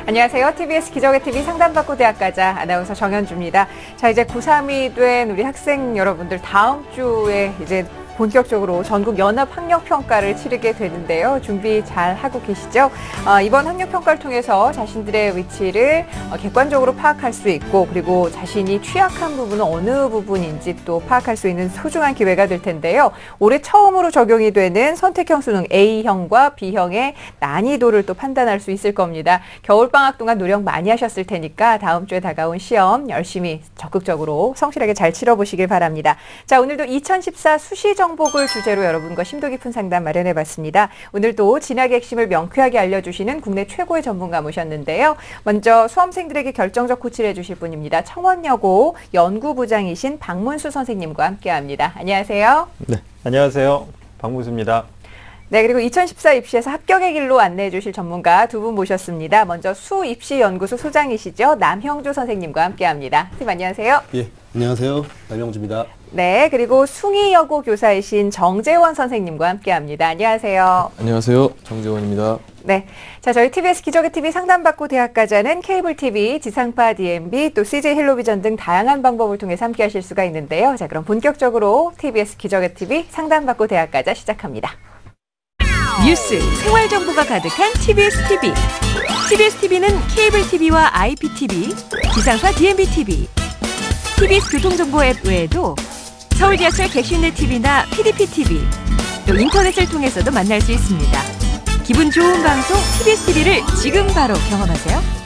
안녕하세요. TBS 기적의 TV 상담받고 대학가자 아나운서 정현주입니다. 자, 이제 고3이 된 우리 학생 여러분들 다음 주에 이제 본격적으로 전국 연합 학력평가를 치르게 되는데요. 준비 잘 하고 계시죠? 이번 학력평가를 통해서 자신들의 위치를 객관적으로 파악할 수 있고, 그리고 자신이 취약한 부분은 어느 부분인지 또 파악할 수 있는 소중한 기회가 될 텐데요. 올해 처음으로 적용이 되는 선택형 수능 A형과 B형의 난이도를 또 판단할 수 있을 겁니다. 겨울방학 동안 노력 많이 하셨을 테니까 다음 주에 다가온 시험 열심히 적극적으로 성실하게 잘 치러보시길 바랍니다. 자, 오늘도 2014 수시 정복을 주제로 여러분과 심도 깊은 상담 마련해봤습니다. 오늘도 진학의 핵심을 명쾌하게 알려주시는 국내 최고의 전문가 모셨는데요. 먼저 수험생들에게 결정적 코치를 해주실 분입니다. 청원여고 연구부장이신 박문수 선생님과 함께합니다. 안녕하세요. 네, 안녕하세요. 박문수입니다. 네, 그리고 2014 입시에서 합격의 길로 안내해 주실 전문가 두 분 모셨습니다. 먼저 수입시연구소 소장이시죠. 남형주 선생님과 함께합니다. 선생님 안녕하세요. 예, 안녕하세요. 남형주입니다. 네, 그리고 숭이여고 교사이신 정재원 선생님과 함께합니다. 안녕하세요. 안녕하세요. 정재원입니다. 네, 자, 저희 TBS 기적의 TV 상담받고 대학가자는 케이블 TV, 지상파 DMB, 또 CJ 헬로비전 등 다양한 방법을 통해서 함께하실 수가 있는데요. 자, 그럼 본격적으로 TBS 기적의 TV 상담받고 대학가자 시작합니다. 뉴스, 생활 정보가 가득한 TBS TV. TBS TV는 케이블 TV와 IPTV, 지상파 DMB TV, TBS 교통정보 앱 외에도 서울 지하철 객실내 TV나 PDP TV, 또 인터넷을 통해서도 만날 수 있습니다. 기분 좋은 방송 TBS TV를 지금 바로 경험하세요.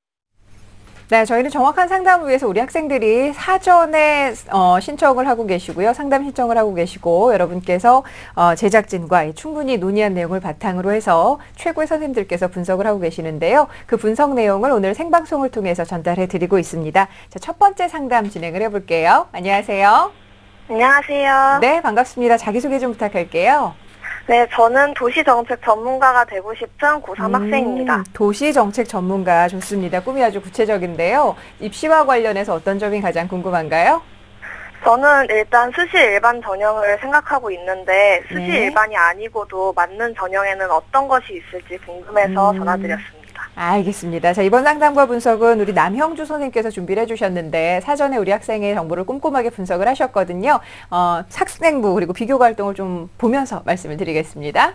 네, 저희는 정확한 상담을 위해서 우리 학생들이 사전에 신청을 하고 계시고요. 상담 신청을 하고 계시고, 여러분께서 제작진과 충분히 논의한 내용을 바탕으로 해서 최고의 선생님들께서 분석을 하고 계시는데요. 그 분석 내용을 오늘 생방송을 통해서 전달해 드리고 있습니다. 자, 첫 번째 상담 진행을 해볼게요. 안녕하세요. 안녕하세요. 네, 반갑습니다. 자기소개 좀 부탁할게요. 네, 저는 도시정책 전문가가 되고 싶은 고3 학생입니다. 도시정책 전문가 좋습니다. 꿈이 아주 구체적인데요. 입시와 관련해서 어떤 점이 가장 궁금한가요? 저는 일단 수시 일반 전형을 생각하고 있는데 수시 네. 일반이 아니고도 맞는 전형에는 어떤 것이 있을지 궁금해서 전화드렸습니다. 알겠습니다. 자, 이번 상담과 분석은 우리 남형주 선생님께서 준비를 해주셨는데 사전에 우리 학생의 정보를 꼼꼼하게 분석을 하셨거든요. 학생부 그리고 비교과 활동을 좀 보면서 말씀을 드리겠습니다.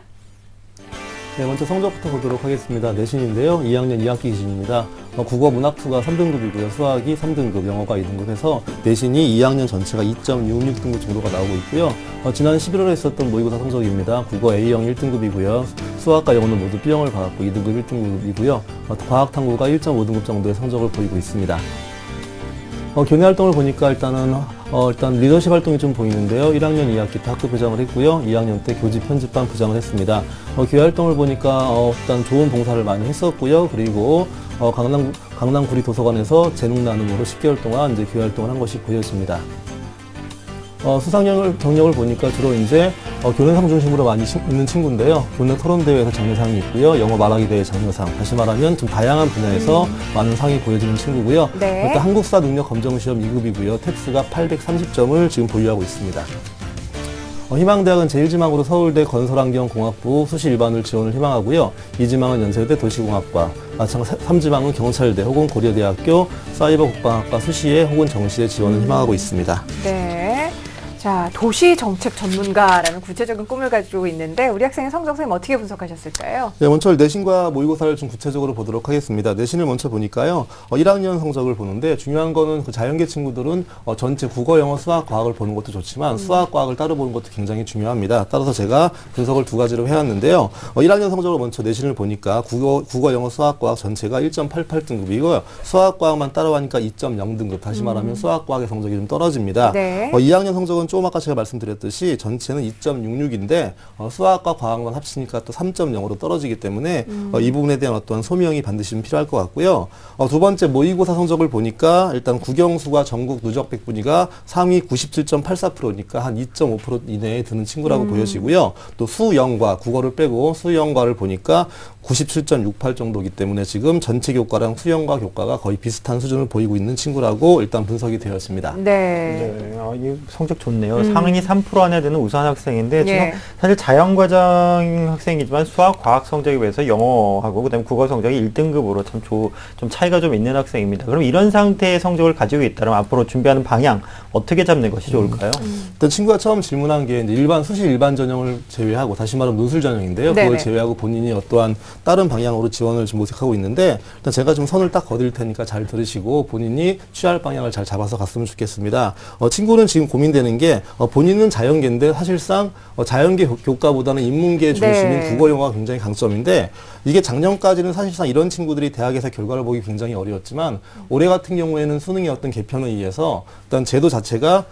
네, 먼저 성적부터 보도록 하겠습니다. 내신인데요. 2학년 2학기 기준입니다. 국어 문학2가 3등급이고요. 수학이 3등급, 영어가 2등급 해서 내신이 2학년 전체가 2.66등급 정도가 나오고 있고요. 지난 11월에 있었던 모의고사 성적입니다. 국어 A형 1등급이고요. 수학과 영어는 모두 B형을 받았고 2등급 1등급이고요. 과학탐구가 1.5등급 정도의 성적을 보이고 있습니다. 교내 활동을 보니까 일단 리더십 활동이 좀 보이는데요. 1학년 2학기 때 학교 부장을 했고요. 2학년 때 교직 편집반 부장을 했습니다. 교회 활동을 보니까 일단 좋은 봉사를 많이 했었고요. 그리고 강남 구리 도서관에서 재능 나눔으로 10개월 동안 이제 교회 활동을 한 것이 보여집니다. 수상 경력을 보니까 주로 이제 교내상 중심으로 많이 있는 친구인데요. 교내 토론대회에서 장려상이 있고요. 영어 말하기 대회 장려상. 다시 말하면 좀 다양한 분야에서 많은 상이 보여지는 친구고요. 네. 일단 한국사 능력 검정 시험 2급이고요. 탭스가 830점을 지금 보유하고 있습니다. 희망대학은 제1지망으로 서울대 건설환경공학부 수시 일반을 지원을 희망하고요. 2지망은 연세대 도시공학과, 3지망은 경찰대 혹은 고려대학교 사이버국방학과 수시에 혹은 정시에 지원을 희망하고 있습니다. 네. 자, 도시정책 전문가라는 구체적인 꿈을 가지고 있는데 우리 학생의 성적 선생님 어떻게 분석하셨을까요? 네, 먼저 내신과 모의고사를 좀 구체적으로 보도록 하겠습니다. 내신을 먼저 보니까요. 1학년 성적을 보는데 중요한 거는 그 자연계 친구들은 전체 국어, 영어, 수학, 과학을 보는 것도 좋지만 수학, 과학을 따로 보는 것도 굉장히 중요합니다. 따라서 제가 분석을 두 가지로 해왔는데요. 1학년 성적을 먼저 내신을 보니까 국어, 영어, 수학, 과학 전체가 1.88등급이고요. 수학, 과학만 따로 하니까 2.0등급. 다시 말하면 수학, 과학의 성적이 좀 떨어집니다. 네. 2학년 성적은 조금 아까 제가 말씀드렸듯이 전체는 2.66인데 수학과 과학만 합치니까 또 3.0으로 떨어지기 때문에 이 부분에 대한 어떤 소명이 반드시 좀 필요할 것 같고요. 두 번째 모의고사 성적을 보니까 일단 국영수가 전국 누적 백분위가 상위 97.84%니까 한 2.5% 이내에 드는 친구라고 보여지고요. 또 수영과 국어를 빼고 수영과를 보니까 97.68 정도이기 때문에 지금 전체 교과랑 수영과 교과가 거의 비슷한 수준을 보이고 있는 친구라고 일단 분석이 되었습니다. 네. 네, 이 성적 좋네요. 상위 3% 안에 드는 우수한 학생인데 지금 예. 사실 자연과정 학생이지만 수학, 과학 성적에 비해서 영어하고 그다음에 국어 성적이 1등급으로 좀 차이가 좀 있는 학생입니다. 그럼 이런 상태의 성적을 가지고 있다면 앞으로 준비하는 방향 어떻게 잡는 것이 좋을까요? 일단 친구가 처음 질문한 게 이제 수시 일반 전형을 제외하고 다시 말하면 논술 전형인데요. 네네. 그걸 제외하고 본인이 어떠한 다른 방향으로 지원을 지금 모색하고 있는데 일단 제가 좀 선을 딱 거드릴 테니까 잘 들으시고 본인이 취할 방향을 잘 잡아서 갔으면 좋겠습니다. 친구는 지금 고민되는 게 본인은 자연계인데 사실상 자연계 교과보다는 인문계 중심인 네. 국어 영어가 굉장히 강점인데 이게 작년까지는 사실상 이런 친구들이 대학에서 결과를 보기 굉장히 어려웠지만 올해 같은 경우에는 수능의 어떤 개편에 의해서 일단 제도 자체가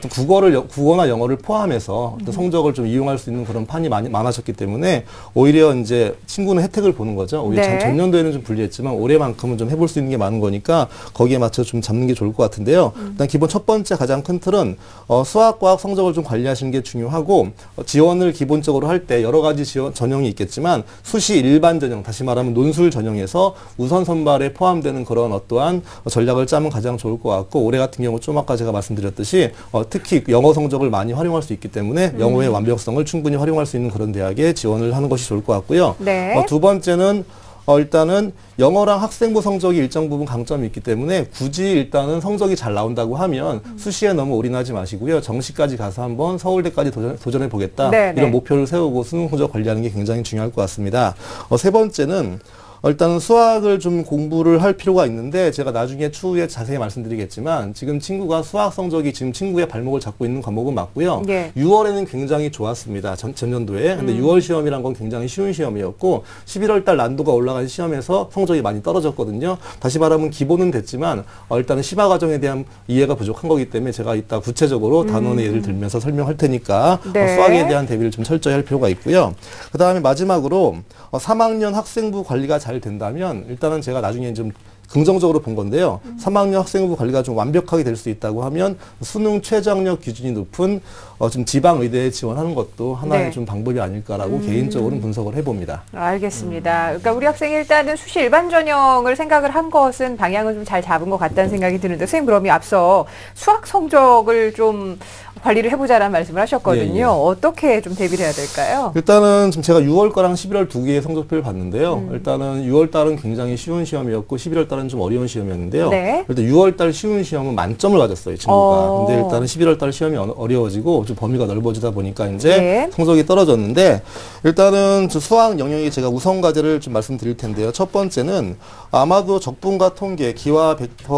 국어나 영어를 포함해서 어떤 성적을 좀 이용할 수 있는 그런 판이 많아졌기 때문에 오히려 이제 친구는 혜택을 보는 거죠. 오히려 네. 전년도에는 좀 불리했지만 올해만큼은 좀 해볼 수 있는 게 많은 거니까 거기에 맞춰 좀 잡는 게 좋을 것 같은데요. 일단 기본 첫 번째 가장 큰 틀은 수학, 과학 성적을 좀 관리하시는 게 중요하고 지원을 기본적으로 할 때 여러 가지 전형이 있겠지만 수시 일반 전형, 다시 말하면 논술 전형에서 우선 선발에 포함되는 그런 어떠한 전략을 짜면 가장 좋을 것 같고 올해 같은 경우 좀 아까 제가 말씀드렸듯이 특히 영어 성적을 많이 활용할 수 있기 때문에 영어의 완벽성을 충분히 활용할 수 있는 그런 대학에 지원을 하는 것이 좋을 것 같고요. 네. 두 번째는 일단은 영어랑 학생부 성적이 일정 부분 강점이 있기 때문에 굳이 일단은 성적이 잘 나온다고 하면 수시에 너무 올인하지 마시고요. 정시까지 가서 한번 서울대까지 도전해 보겠다. 네, 이런 네. 목표를 세우고 수능 성적 관리하는 게 굉장히 중요할 것 같습니다. 세 번째는 일단은 수학을 좀 공부를 할 필요가 있는데 제가 나중에 추후에 자세히 말씀드리겠지만 지금 친구가 수학 성적이 지금 친구의 발목을 잡고 있는 과목은 맞고요. 예. 6월에는 굉장히 좋았습니다. 전년도에. 근데 6월 시험이란 건 굉장히 쉬운 시험이었고 11월 달 난도가 올라간 시험에서 성적이 많이 떨어졌거든요. 다시 말하면 기본은 됐지만 일단은 심화 과정에 대한 이해가 부족한 거기 때문에 제가 이따 구체적으로 단원의 예를 들면서 설명할 테니까 네. 수학에 대한 대비를 좀 철저히 할 필요가 있고요. 그다음에 마지막으로 3학년 학생부 관리가 잘 된다면 일단은 제가 나중에 좀 긍정적으로 본 건데요. 3학년 학생부 관리가 좀 완벽하게 될 수 있다고 하면 수능 최저학력 기준이 높은 좀 지방 의대에 지원하는 것도 하나의 네. 좀 방법이 아닐까라고 개인적으로는 분석을 해봅니다. 알겠습니다. 그러니까 우리 학생이 일단은 수시 일반 전형을 생각을 한 것은 방향을 좀 잘 잡은 것 같다는 생각이 드는데 선생님 그럼이 앞서 수학 성적을 좀 관리를 해보자라는 말씀을 하셨거든요. 예, 예. 어떻게 좀 대비를 해야 될까요? 일단은 지금 제가 6월 거랑 11월 두 개의 성적표를 봤는데요. 일단은 6월 달은 굉장히 쉬운 시험이었고 11월 달은 좀 어려운 시험이었는데요. 네. 일단 6월 달 쉬운 시험은 만점을 가졌어요, 친구가. 근데 일단은 11월 달 시험이 어려워지고 좀 범위가 넓어지다 보니까 이제 네. 성적이 떨어졌는데 일단은 저 수학 영역에 제가 우선 과제를 좀 말씀드릴 텐데요. 첫 번째는 아마도 적분과 통계, 기하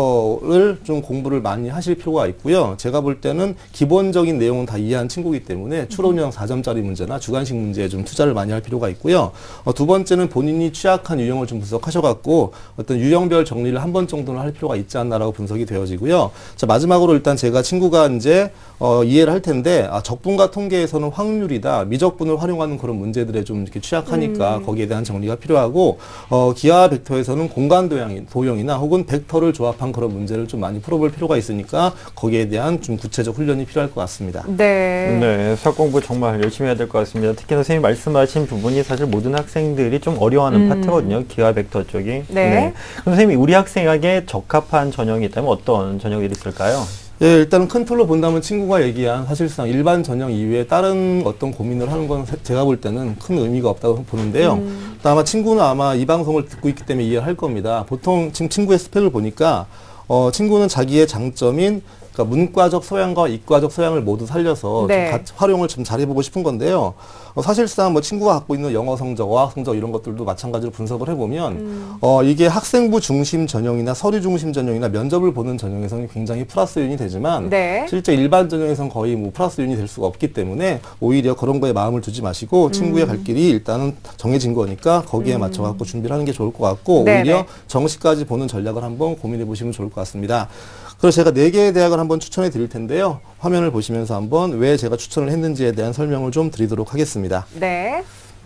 벡터를 좀 공부를 많이 하실 필요가 있고요. 제가 볼 때는 기본적인 내용은 다 이해한 친구이기 때문에 추론형 4점짜리 문제나 주관식 문제에 좀 투자를 많이 할 필요가 있고요. 두 번째는 본인이 취약한 유형을 좀 분석하셔갖고 어떤 유형별 정리를 한 번 정도는 할 필요가 있지 않나라고 분석이 되어지고요. 자, 마지막으로 일단 제가 친구가 이제 이해를 할 텐데 적분과 통계에서는 확률이다, 미적분을 활용하는 그런 문제들에 좀 이렇게 취약하니까 거기에 대한 정리가 필요하고 기하 벡터에서는 공간 도형이나 혹은 벡터를 조합한 그런 문제를 좀 많이 풀어볼 필요가 있으니까 거기에 대한 좀 구체적 훈련이 필요할 것 같습니다. 네. 네, 수학 공부 정말 열심히 해야 될 것 같습니다. 특히 선생님이 말씀하신 부분이 사실 모든 학생들이 좀 어려워하는 파트거든요. 기하 벡터 쪽이. 네. 그럼 선생님이 우리 학생에게 적합한 전형이 있다면 어떤 전형들이 있을까요? 예, 일단은 큰 틀로 본다면 친구가 얘기한 사실상 일반 전형 이외에 다른 어떤 고민을 하는 건 제가 볼 때는 큰 의미가 없다고 보는데요. 아마 친구는 아마 이 방송을 듣고 있기 때문에 이해를 할 겁니다. 보통 지금 친구의 스펙을 보니까 친구는 자기의 장점인 그러니까 문과적 소양과 이과적 소양을 모두 살려서 네. 좀 같이 활용을 좀 잘해보고 싶은 건데요. 사실상 뭐 친구가 갖고 있는 영어 성적, 어학 성적 이런 것들도 마찬가지로 분석을 해보면 이게 학생부 중심 전형이나 서류 중심 전형이나 면접을 보는 전형에서는 굉장히 플러스 요인이 되지만 네. 실제 일반 전형에서는 거의 뭐 플러스 요인이 될 수가 없기 때문에 오히려 그런 거에 마음을 두지 마시고 친구의 갈 길이 일단은 정해진 거니까 거기에 맞춰갖고 준비를 하는 게 좋을 것 같고 네네. 오히려 정시까지 보는 전략을 한번 고민해 보시면 좋을 것 같습니다. 그래서 제가 4개의 대학을 한번 추천해 드릴 텐데요. 화면을 보시면서 한번 왜 제가 추천을 했는지에 대한 설명을 좀 드리도록 하겠습니다. 네.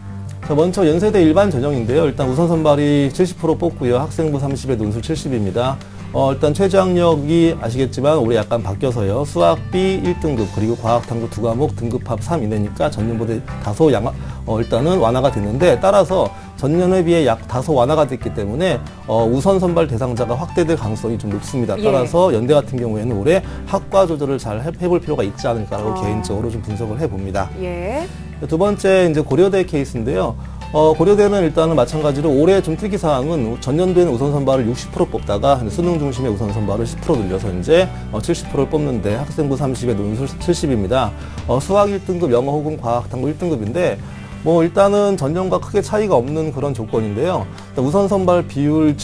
자, 먼저 연세대 일반 전형인데요. 일단 우선 선발이 70% 뽑고요. 학생부 30에 논술 70입니다. 일단 최저학력이 아시겠지만 올해 약간 바뀌어서요. 수학 B 1등급 그리고 과학 탐구 2과목 등급합 3 이내니까 전년보다 다소 일단은 완화가 됐는데 따라서 전년에 비해 약 다소 완화가 됐기 때문에 우선 선발 대상자가 확대될 가능성이 좀 높습니다. 따라서 연대 같은 경우에는 올해 학과 조절을 잘 해볼 필요가 있지 않을까라고 개인적으로 좀 분석을 해봅니다. 예. 두 번째 이제 고려대 케이스인데요. 고려대는 일단은 마찬가지로 올해 좀 특이사항은 전년도에는 우선 선발을 60% 뽑다가 수능 중심의 우선 선발을 10% 늘려서 이제 70%를 뽑는데 학생부 30에 논술 70입니다. 수학 1등급, 영어 혹은 과학, 탐구 1등급인데 일단은 전년과 크게 차이가 없는 그런 조건인데요. 우선 선발 비율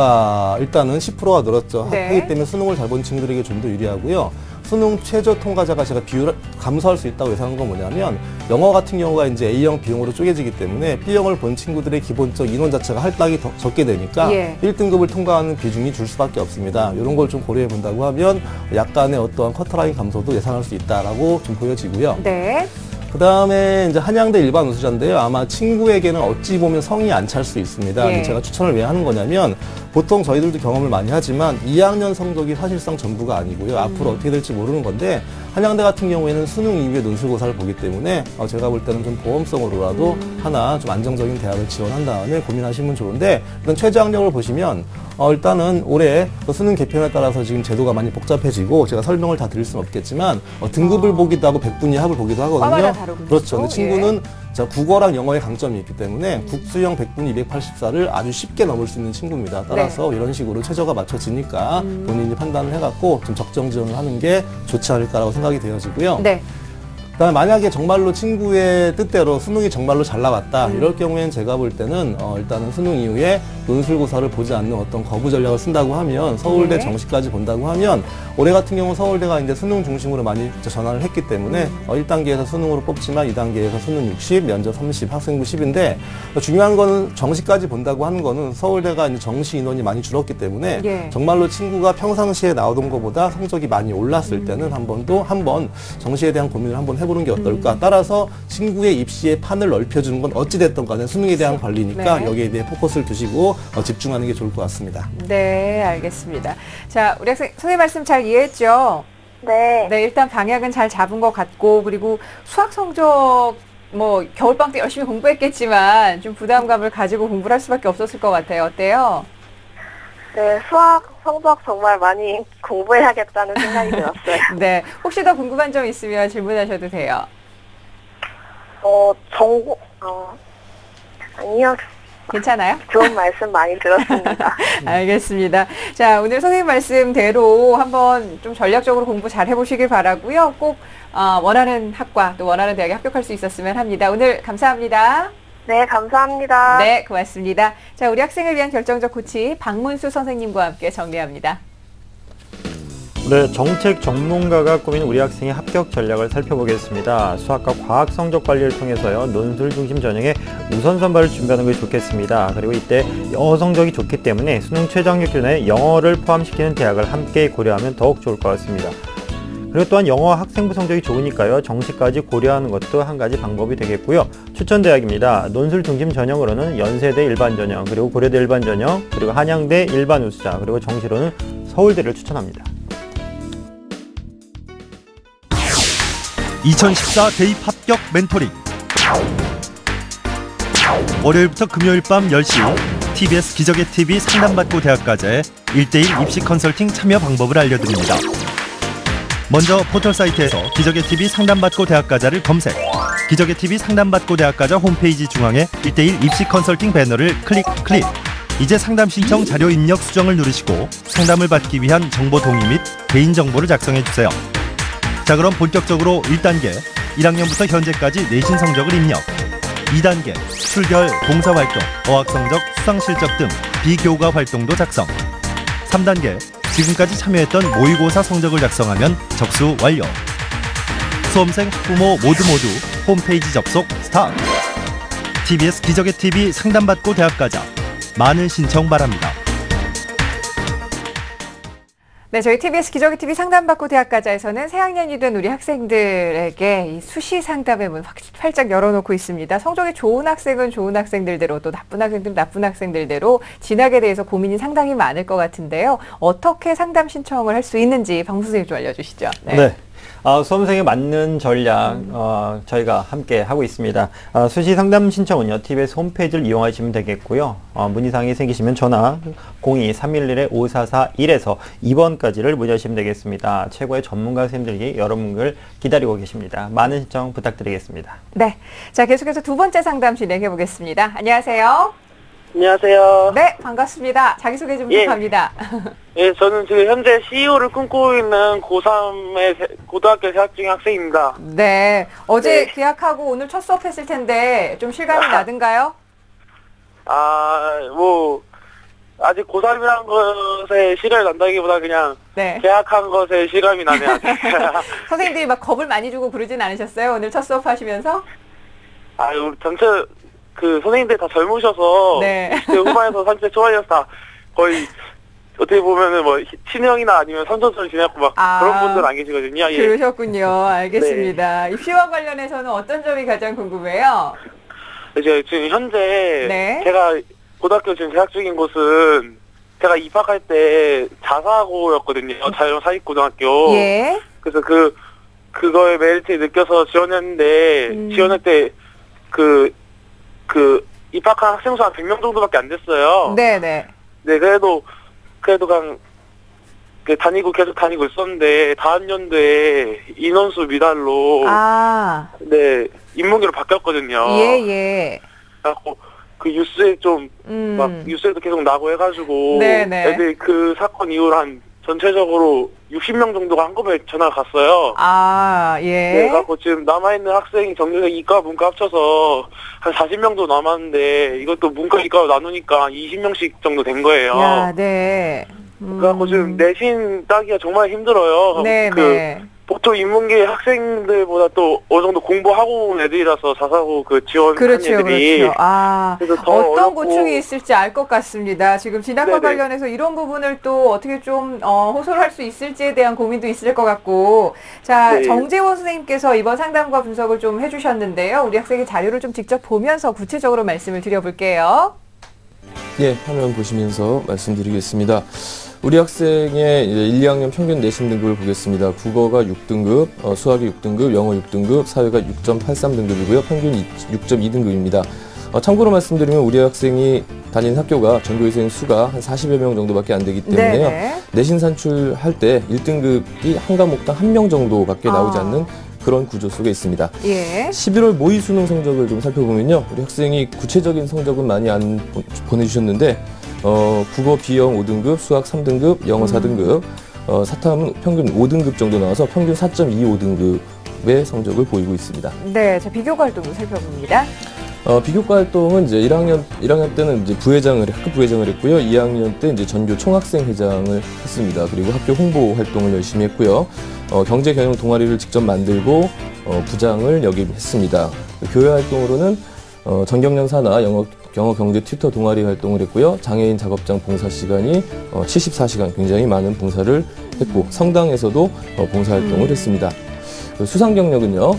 증가 일단은 10%가 늘었죠. 네. 하기 때문에 수능을 잘 본 친구들에게 좀 더 유리하고요. 수능 최저 통과자가 제가 비율을 감소할 수 있다고 예상한 건 뭐냐면 영어 같은 경우가 이제 A형, B형으로 쪼개지기 때문에 B형을 본 친구들의 기본적 인원 자체가 할당이 더 적게 되니까 1등급을 통과하는 비중이 줄 수밖에 없습니다. 이런 걸 좀 고려해 본다고 하면 약간의 어떠한 커트라인 감소도 예상할 수 있다라고 좀 보여지고요. 네. 그 다음에 이제 한양대 일반 우수자인데요. 아마 친구에게는 어찌 보면 성이 안 찰 수 있습니다. 제가 추천을 왜 하는 거냐면 보통 저희들도 경험을 많이 하지만 2학년 성적이 사실상 전부가 아니고요. 앞으로 어떻게 될지 모르는 건데 한양대 같은 경우에는 수능 이후에 논술고사를 보기 때문에 제가 볼 때는 좀 보험성으로라도 하나 좀 안정적인 대학을 지원한 다음에 고민하시면 좋은데 일단 최저학력을 보시면 일단은 올해 수능 개편에 따라서 지금 제도가 많이 복잡해지고 제가 설명을 다 드릴 수는 없겠지만 등급을 보기도 하고 백분위 합을 보기도 하거든요. 그렇죠. 근데 친구는 국어랑 영어의 강점이 있기 때문에 국수형 백분위 284를 아주 쉽게 넘을 수 있는 친구입니다. 따라서 이런 식으로 최저가 맞춰지니까 본인이 판단을 해갖고 좀 적정 지원을 하는 게 좋지 않을까라고 생각이 되어지고요. 네. 그다음에 만약에 정말로 친구의 뜻대로 수능이 정말로 잘 나왔다 이럴 경우에는 제가 볼 때는 일단은 수능 이후에 논술고사를 보지 않는 어떤 거부 전략을 쓴다고 하면 서울대 정시까지 본다고 하면 올해 같은 경우 서울대가 이제 수능 중심으로 많이 전환을 했기 때문에 1단계에서 수능으로 뽑지만 2단계에서 수능 60, 면접 30, 학생부 10인데 중요한 거는 정시까지 본다고 하는 거는 서울대가 이제 정시 인원이 많이 줄었기 때문에 정말로 친구가 평상시에 나오던 것보다 성적이 많이 올랐을 때는 한번 정시에 대한 고민을 한번 해보는 게 어떨까. 따라서 친구의 입시의 판을 넓혀주는 건 어찌됐든 간에 수능에 대한 관리니까 여기에 대해 포커스를 두시고 집중하는 게 좋을 것 같습니다. 네, 알겠습니다. 자, 우리 학생, 선생님 말씀 잘 이해했죠? 네. 네, 일단 방향은 잘 잡은 것 같고, 그리고 수학 성적, 겨울방학 때 열심히 공부했겠지만, 좀 부담감을 가지고 공부를 할 수밖에 없었을 것 같아요. 어때요? 네, 수학 성적 정말 많이 공부해야겠다는 생각이 들었어요. 네, 혹시 더 궁금한 점 있으면 질문하셔도 돼요. 아니요. 괜찮아요? 좋은 말씀 많이 들었습니다. 알겠습니다. 자, 오늘 선생님 말씀대로 한번 좀 전략적으로 공부 잘 해보시길 바라고요. 꼭 원하는 학과 또 원하는 대학에 합격할 수 있었으면 합니다. 오늘 감사합니다. 네, 감사합니다. 네, 고맙습니다. 자, 우리 학생을 위한 결정적 코치 박문수 선생님과 함께 정리합니다. 네, 정책 전문가가 꾸민 우리 학생의 합격 전략을 살펴보겠습니다. 수학과 과학 성적 관리를 통해서요, 논술 중심 전형의 우선 선발을 준비하는 것이 좋겠습니다. 그리고 이때 영어 성적이 좋기 때문에 수능 최저학력 기준에 영어를 포함시키는 대학을 함께 고려하면 더욱 좋을 것 같습니다. 그리고 또한 영어 학생부 성적이 좋으니까요, 정시까지 고려하는 것도 한 가지 방법이 되겠고요. 추천 대학입니다. 논술 중심 전형으로는 연세대 일반 전형, 그리고 고려대 일반 전형, 그리고 한양대 일반 우수자, 그리고 정시로는 서울대를 추천합니다. 2014 대입 합격 멘토링. 월요일부터 금요일 밤 10시 TBS 기적의 TV 상담받고 대학가자의 1:1 입시 컨설팅 참여 방법을 알려드립니다. 먼저 포털 사이트에서 기적의 TV 상담받고 대학가자를 검색. 기적의 TV 상담받고 대학가자 홈페이지 중앙에 1:1 입시 컨설팅 배너를 클릭. 이제 상담 신청 자료 입력 수정을 누르시고 상담을 받기 위한 정보 동의 및 개인정보를 작성해주세요. 자, 그럼 본격적으로 1단계 1학년부터 현재까지 내신 성적을 입력. 2단계 출결, 봉사활동, 어학성적, 수상실적 등 비교과 활동도 작성. 3단계 지금까지 참여했던 모의고사 성적을 작성하면 접수 완료. 수험생, 학부모 모두 홈페이지 접속 스타트. TBS 기적의 TV 상담받고 대학가자. 많은 신청 바랍니다. 네, 저희 TBS 기적의 TV 상담받고 대학가자에서는 새학년이 된 우리 학생들에게 이 수시 상담의 문 활짝 열어놓고 있습니다. 성적이 좋은 학생은 좋은 학생들대로, 또 나쁜 학생들은 나쁜 학생들대로 진학에 대해서 고민이 상당히 많을 것 같은데요. 어떻게 상담 신청을 할 수 있는지 박 선생님 좀 알려주시죠. 네. 수험생에 맞는 전략 저희가 함께 하고 있습니다. 수시 상담 신청은요. TBS 홈페이지를 이용하시면 되겠고요. 문의사항이 생기시면 전화 02-311-5441에서 2번까지를 문의하시면 되겠습니다. 최고의 전문가 선생님들이 여러분을 기다리고 계십니다. 많은 신청 부탁드리겠습니다. 네, 자 계속해서 두 번째 상담 진행해 보겠습니다. 안녕하세요. 안녕하세요. 네, 반갑습니다. 자기소개 좀 부탁합니다. 예, 저는 지금 현재 CEO를 꿈꾸고 있는 고3의 고등학교 재학 중인 학생입니다. 네, 어제 네. 계약하고 오늘 첫 수업했을 텐데 좀 실감이 나든가요? 아직 고3이라는 것에 실감이 난다기보다 그냥 네. 계약한 것에 실감이 나네요. 선생님들이 막 겁을 많이 주고 그러진 않으셨어요? 오늘 첫 수업 하시면서? 우리 전체 선생님들 다 젊으셔서 네. 20대 후반에서 30대 초반이어서 다 거의 어떻게 보면은 친형이나 아니면 선전처럼 지내고 막 그런 분들 안 계시거든요. 예. 그러셨군요. 알겠습니다. 네. 입시와 관련해서는 어떤 점이 가장 궁금해요? 지금 현재 네. 제가 고등학교 지금 재학 중인 곳은 제가 입학할 때 자사고였거든요. 자연사립고등학교. 예. 그래서 그거에 메리트를 느껴서 지원했는데 지원할 때 입학한 학생 수가 100명 정도밖에 안 됐어요. 네네. 네, 그래도 그냥 계속 다니고 있었는데 다음 연도에 인원수 미달로 네, 인문계로 바뀌었거든요. 예. 그래갖고 뉴스에 막 뉴스에도 계속 나고 해가지고 네네. 애들이 그 사건 이후로 한 전체적으로 60명 정도가 한꺼번에 전화가 갔어요. 예. 네, 그래갖고 지금 남아있는 학생이 정규직 이과 문과 합쳐서 한 40명 정도 남았는데 이것도 문과 이과로 나누니까 20명씩 정도 된 거예요. 야, 네. 그래갖고 지금 내신 따기가 정말 힘들어요. 네. 보통 인문계 학생들보다 또 어느 정도 공부하고 온 애들이라서 자사고 지원한 애들이. 그렇죠. 그래서 더 어떤 어렵고. 고충이 있을지 알 것 같습니다. 지금 진학과 네네. 관련해서 이런 부분을 또 어떻게 좀 호소를 할 수 있을지에 대한 고민도 있을 것 같고. 자, 네. 정재원 선생님께서 이번 상담과 분석을 좀 해주셨는데요. 우리 학생의 자료를 좀 직접 보면서 구체적으로 말씀을 드려볼게요. 예, 화면 보시면서 말씀드리겠습니다. 우리 학생의 1, 2학년 평균 내신 등급을 보겠습니다. 국어가 6등급, 수학이 6등급, 영어 6등급, 사회가 6.83등급이고요. 평균이 6.2등급입니다. 참고로 말씀드리면 우리 학생이 다니는 학교가 전교생 수가 한 40여 명 정도밖에 안 되기 때문에요. 네네. 내신 산출할 때 1등급이 한 과목당 1명 정도밖에 나오지 않는 그런 구조 속에 있습니다. 예. 11월 모의 수능 성적을 좀 살펴보면요. 우리 학생이 구체적인 성적은 많이 안 보내주셨는데 국어 B형 5등급, 수학 3등급, 영어 4등급, 사탐은 평균 5등급 정도 나와서 평균 4.25등급의 성적을 보이고 있습니다. 네, 자, 비교 활동을 살펴봅니다. 비교과 활동은 이제 1학년 때는 이제 학급 부회장을 했고요. 2학년 때 이제 전교 총학생 회장을 했습니다. 그리고 학교 홍보 활동을 열심히 했고요. 경제 경영 동아리를 직접 만들고 부장을 역임했습니다. 교회 활동으로는 전경련 산하 영어 경제 튜터 동아리 활동을 했고요. 장애인 작업장 봉사 시간이 74시간 굉장히 많은 봉사를 했고 성당에서도 봉사 활동을 했습니다. 수상 경력은요.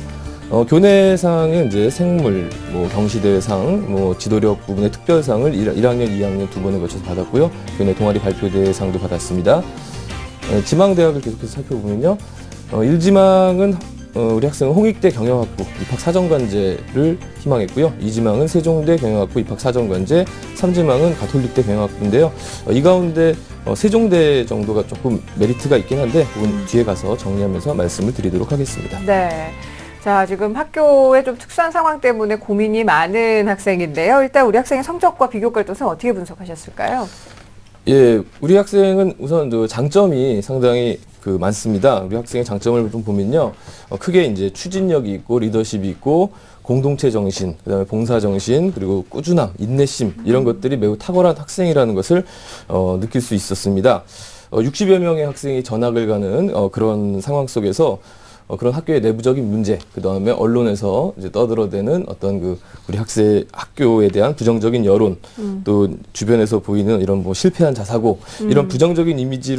교내상에 이제 생물, 경시대회상, 지도력 부분의 특별상을 1학년, 2학년 두 번에 걸쳐서 받았고요. 교내 동아리 발표대상도 받았습니다. 지망대학을 계속해서 살펴보면요. 1지망은 우리 학생은 홍익대 경영학부 입학사정관제를 희망했고요. 2지망은 세종대 경영학부 입학사정관제, 3지망은 가톨릭대 경영학부인데요. 이 가운데 세종대 정도가 조금 메리트가 있긴 한데 그건 뒤에 가서 정리하면서 말씀을 드리도록 하겠습니다. 네. 자, 지금 학교의 좀 특수한 상황 때문에 고민이 많은 학생인데요. 일단 우리 학생의 성적과 비교과 활동은 어떻게 분석하셨을까요? 예, 우리 학생은 우선 장점이 상당히 많습니다. 우리 학생의 장점을 좀 보면요. 크게 이제 추진력이 있고 리더십이 있고 공동체 정신, 그다음에 봉사 정신, 그리고 꾸준함, 인내심 이런 것들이 매우 탁월한 학생이라는 것을 느낄 수 있었습니다. 60여 명의 학생이 전학을 가는 그런 상황 속에서 그런 학교의 내부적인 문제, 그 다음에 언론에서 이제 떠들어대는 어떤 우리 학교에 대한 부정적인 여론, 또 주변에서 보이는 이런 실패한 자사고, 이런 부정적인 이미지를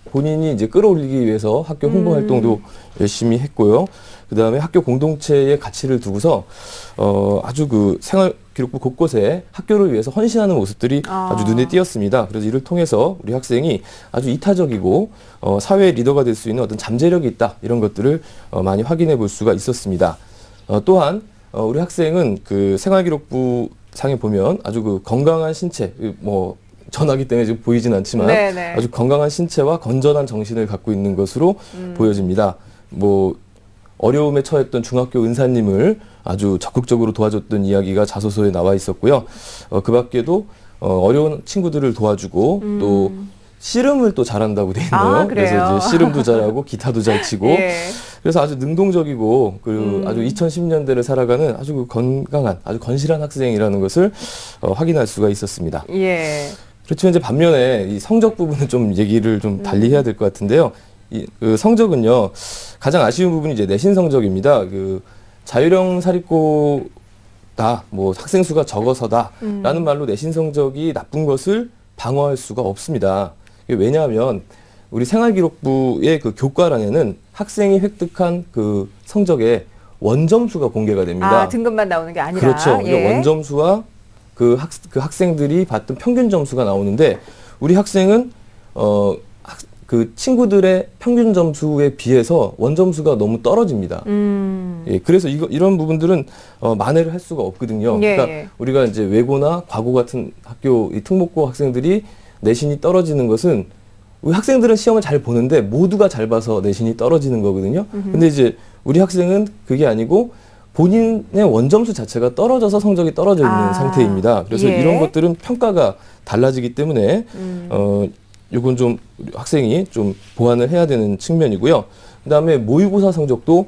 본인이 이제 끌어올리기 위해서 학교 홍보 활동도 열심히 했고요. 그 다음에 학교 공동체의 가치를 두고서 아주 그 생활기록부 곳곳에 학교를 위해서 헌신하는 모습들이 아주 눈에 띄었습니다. 그래서 이를 통해서 우리 학생이 아주 이타적이고 사회 리더가 될 수 있는 어떤 잠재력이 있다, 이런 것들을 많이 확인해 볼 수가 있었습니다. 또한 우리 학생은 그 생활기록부 상에 보면 아주 그 건강한 신체, 뭐 전하기 때문에 지금 보이진 않지만 네네. 아주 건강한 신체와 건전한 정신을 갖고 있는 것으로 보여집니다. 뭐 어려움에 처했던 중학교 은사님을 아주 적극적으로 도와줬던 이야기가 자소서에 나와 있었고요. 그 밖에도 어려운 친구들을 도와주고 또 씨름을 또 잘한다고 돼 있네요. 그래서 이제 씨름도 잘하고 기타도 잘 치고 예. 그래서 아주 능동적이고 그 아주 2010년대를 살아가는 아주 그 건강한 아주 건실한 학생이라는 것을 확인할 수가 있었습니다. 예. 그렇지만 이제 반면에 이 성적 부분은 좀 얘기를 좀 달리 해야 될 것 같은데요. 그 성적은요, 가장 아쉬운 부분이 이제 내신 성적입니다. 그 자율형 사립고다, 뭐 학생 수가 적어서다라는 말로 내신 성적이 나쁜 것을 방어할 수가 없습니다. 왜냐하면 우리 생활기록부의 그 교과란에는 학생이 획득한 그 성적의 원점수가 공개가 됩니다. 등급만 나오는 게 아니라. 그렇죠. 예. 원점수와 그 학생들이 받던 평균 점수가 나오는데 우리 학생은 그 친구들의 평균 점수에 비해서 원점수가 너무 떨어집니다. 예, 그래서 이런 부분들은 만회를 할 수가 없거든요. 예, 그러니까 예. 우리가 이제 외고나 과고 같은 학교 이 특목고 학생들이 내신이 떨어지는 것은 우리 학생들은 시험을 잘 보는데 모두가 잘 봐서 내신이 떨어지는 거거든요. 근데 이제 우리 학생은 그게 아니고 본인의 원점수 자체가 떨어져서 성적이 떨어져 있는 상태입니다. 그래서 예. 이런 것들은 평가가 달라지기 때문에 이건 좀 학생이 좀 보완을 해야 되는 측면이고요. 그다음에 모의고사 성적도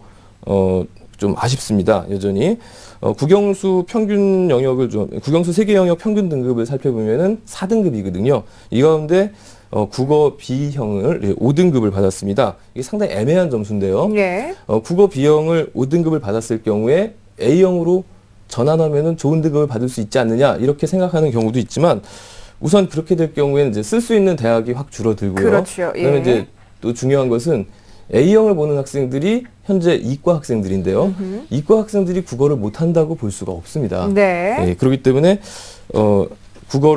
좀 아쉽습니다. 여전히 국영수 평균 영역을 국영수 3개 영역 평균 등급을 살펴보면은 4등급이거든요. 이 가운데 국어 B형을 5등급을 받았습니다. 이게 상당히 애매한 점수인데요. 예. 국어 B형을 5등급을 받았을 경우에 A형으로 전환하면은 좋은 등급을 받을 수 있지 않느냐 이렇게 생각하는 경우도 있지만 우선 그렇게 될 경우에는 이제 쓸 수 있는 대학이 확 줄어들고요. 그렇죠. 예. 그다음에 이제 또 중요한 것은 A형을 보는 학생들이 현재 이과 학생들인데요. 이과 학생들이 국어를 못한다고 볼 수가 없습니다. 네. 예, 그렇기 때문에 국어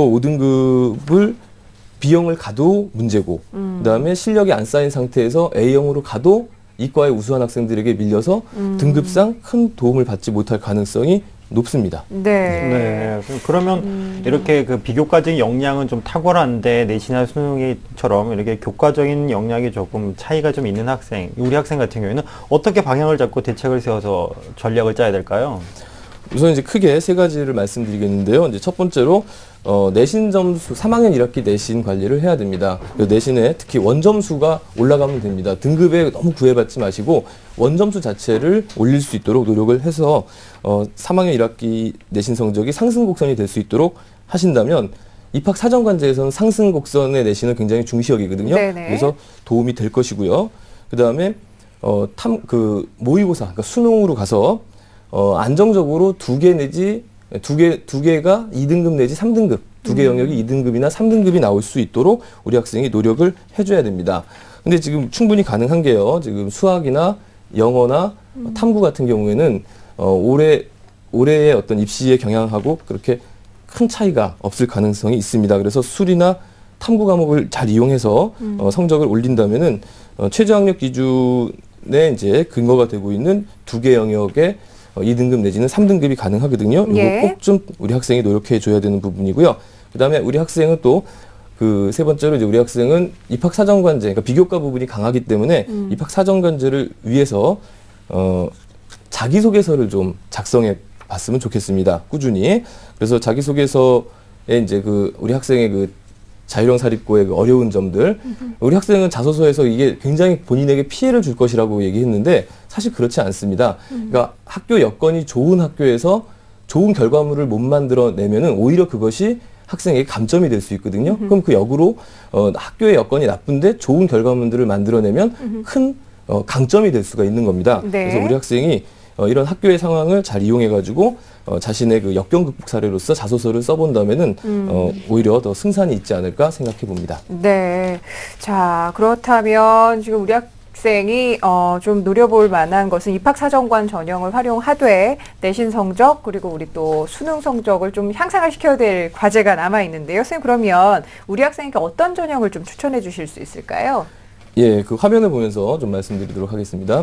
5등급을 B형을 가도 문제고 그다음에 실력이 안 쌓인 상태에서 A형으로 가도 이과의 우수한 학생들에게 밀려서 등급상 큰 도움을 받지 못할 가능성이 높습니다. 네. 그러면 이렇게 그 비교과적인 역량은 좀 탁월한데 내신이나 수능이처럼 이렇게 교과적인 역량이 조금 차이가 좀 있는 학생, 우리 학생 같은 경우에는 어떻게 방향을 잡고 대책을 세워서 전략을 짜야 될까요? 우선 이제 크게 3가지를 말씀드리겠는데요. 이제 첫 번째로 내신 점수 3학년 1학기 내신 관리를 해야 됩니다. 내신에 특히 원점수가 올라가면 됩니다. 등급에 너무 구애받지 마시고 원점수 자체를 올릴 수 있도록 노력을 해서 3학년 1학기 내신 성적이 상승 곡선이 될 수 있도록 하신다면 입학 사정관제에서는 상승 곡선의 내신을 굉장히 중시 여기거든요. 네네. 그래서 도움이 될 것이고요. 그 다음에 모의고사, 그러니까 수능으로 가서 안정적으로 2개 내지 두 개가 2등급 내지 3등급, 2개 영역이 2등급이나 3등급이 나올 수 있도록 우리 학생이 노력을 해줘야 됩니다. 근데 지금 충분히 가능한 게요. 지금 수학이나 영어나 탐구 같은 경우에는 올해의 어떤 입시의 경향하고 그렇게 큰 차이가 없을 가능성이 있습니다. 그래서 술이나 탐구 과목을 잘 이용해서 성적을 올린다면은 최저학력 기준에 이제 근거가 되고 있는 2개 영역의 2등급 내지는 3등급이 가능하거든요. 이거 예. 꼭 좀 우리 학생이 노력해 줘야 되는 부분이고요. 그다음에 우리 학생은 또 그 3번째로 이제 우리 학생은 입학 사정관제, 그러니까 비교과 부분이 강하기 때문에 입학 사정관제를 위해서 자기소개서를 좀 작성해 봤으면 좋겠습니다. 꾸준히. 그래서 자기소개서에 이제 그 우리 학생의 그 자율형 사립고의 그 어려운 점들, 우리 학생은 자소서에서 이게 굉장히 본인에게 피해를 줄 것이라고 얘기했는데 사실 그렇지 않습니다. 그러니까 학교 여건이 좋은 학교에서 좋은 결과물을 못 만들어내면은 오히려 그것이 학생에게 감점이 될 수 있거든요. 그럼 그 역으로 학교의 여건이 나쁜데 좋은 결과물들을 만들어내면 큰 강점이 될 수가 있는 겁니다. 네. 그래서 우리 학생이 이런 학교의 상황을 잘 이용해가지고 자신의 그 역경 극복 사례로서 자소서를 써본다면은 오히려 더 승산이 있지 않을까 생각해 봅니다. 네. 자, 그렇다면 지금 우리 학생이 좀 노려볼 만한 것은 입학사정관 전형을 활용하되 내신 성적 그리고 우리 또 수능 성적을 좀 향상을 시켜야 될 과제가 남아 있는데요. 선생님 그러면 우리 학생에게 어떤 전형을 좀 추천해 주실 수 있을까요? 예, 그 화면을 보면서 좀 말씀드리도록 하겠습니다.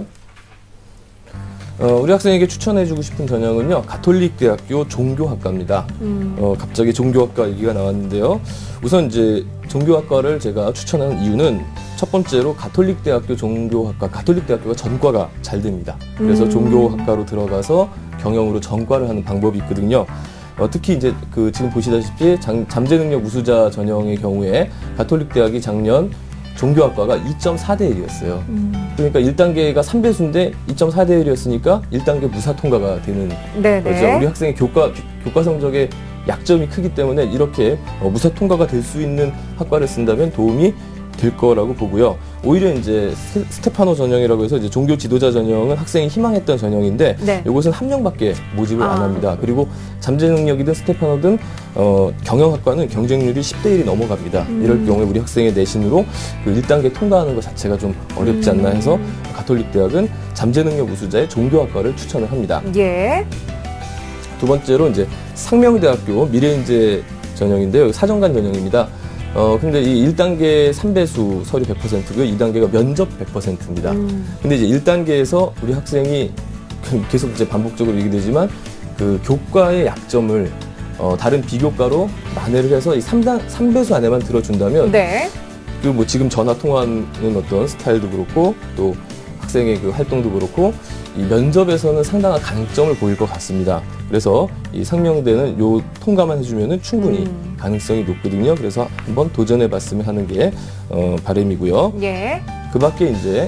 우리 학생에게 추천해주고 싶은 전형은요, 가톨릭대학교 종교학과입니다. 갑자기 종교학과 얘기가 나왔는데요. 우선 이제 종교학과를 제가 추천하는 이유는 첫 번째로 가톨릭대학교 종교학과, 가톨릭대학교가 전과가 잘 됩니다. 그래서 종교학과로 들어가서 경영으로 전과를 하는 방법이 있거든요. 특히 이제 지금 보시다시피 잠재능력 우수자 전형의 경우에 가톨릭대학이 작년 종교학과가 2.4대 1이었어요. 그러니까 1단계가 3배수인데 2.4대 1이었으니까 1단계 무사 통과가 되는 거죠. 우리 학생의 교과 성적에 약점이 크기 때문에 이렇게 무사 통과가 될 수 있는 학과를 쓴다면 도움이 될 거라고 보고요. 오히려 이제 스테파노 전형이라고 해서 이제 종교 지도자 전형은 학생이 희망했던 전형인데 이것은 한 명밖에 모집을 안 합니다. 그리고 잠재능력이든 스테파노든 경영학과는 경쟁률이 10대 1이 넘어갑니다. 이럴 경우에 우리 학생의 내신으로 그 1단계 통과하는 것 자체가 좀 어렵지 않나 해서 가톨릭대학은 잠재능력 우수자의 종교학과를 추천을 합니다. 예. 두 번째로 이제 상명대학교 미래인재 전형인데요. 사정관 전형입니다. 근데 이 1단계 3배수 서류 100%고요. 2단계가 면접 100%입니다. 근데 이제 1단계에서 우리 학생이 계속 이제 반복적으로 얘기되지만 그 교과의 약점을 다른 비교과로 만회를 해서 이 3배수 안에만 들어준다면 그 뭐 지금 전화 통화하는 어떤 스타일도 그렇고 또 학생의 그 활동도 그렇고 이 면접에서는 상당한 강점을 보일 것 같습니다. 그래서 이 상명대는 요 통과만 해주면은 충분히 가능성이 높거든요. 그래서 한번 도전해봤으면 하는 게 바람이고요. 예. 그 밖에 이제